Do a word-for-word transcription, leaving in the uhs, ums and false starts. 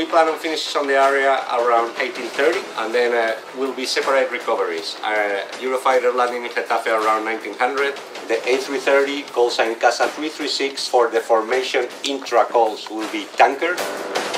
plan on finishes on the area around eighteen thirty, and then uh, will be separate recoveries. Uh, Eurofighter landing in Getafe around nineteen hundred. The A three thirty call sign Casa three three six for the formation intra calls will be tanker.